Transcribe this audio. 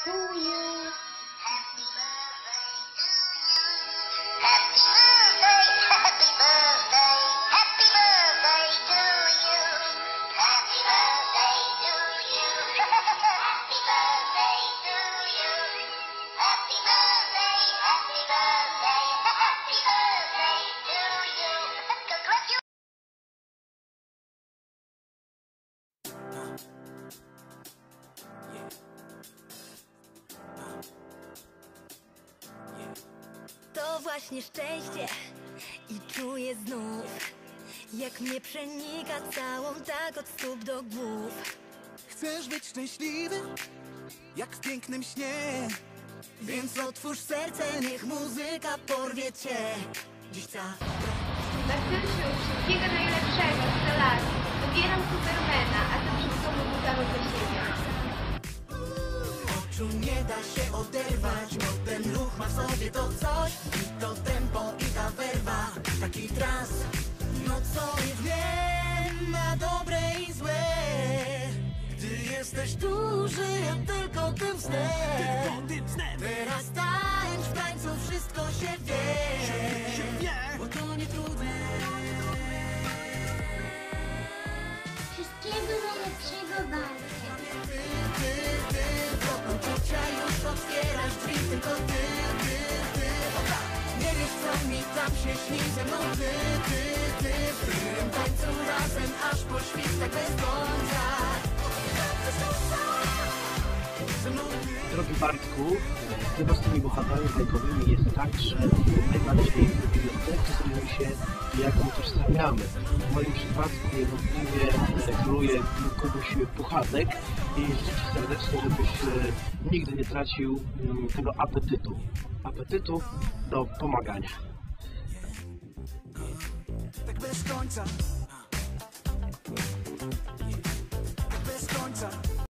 to you. Happy birthday, happy birthday, happy birthday to you. Happy birthday to you. Happy birthday to you. Happy birthday, happy birthday, happy birthday to you. God bless you. To właśnie szczęście i czuję znów, jak mnie przenika całą tak od stóp do głów. Chcesz być szczęśliwy, jak w pięknym śnie, Więc otwórz serce, niech muzyka porwie cię. Dziś ta Narzędziu wszystkiego najlepszego, 100 lat. Wybieram Supermana, a to wszystko mu damy do siebie. oczu nie da się oderwać, bo ten ruch ma w sobie to coś. I to tempo, i ta werwa, taki trans. No co i w nim, na dobre i złe. Gdy jesteś duży, ja tylko tym snem. Teraz tańcz, w tańcu wszystko się wie, bo to nie trudne. Wszystkiego najlepszego bardzo. Czucia już otwierasz drzwi, tylko ty. Nie wiesz co mi tam się śni ze mną, ty. W tym tańcu razem, aż po świstek bez końca. Ze mną ty. Drogi Bartku, chyba z tymi bohaterami bajkowymi jest tak, że najbardziej decydują się, jak utożsamiamy. W moim przypadku niewątpliwie króluje kogoś puchatek i życzę Ci serdecznie, żebyś nigdy nie tracił tego apetytu do pomagania. tak bez końca.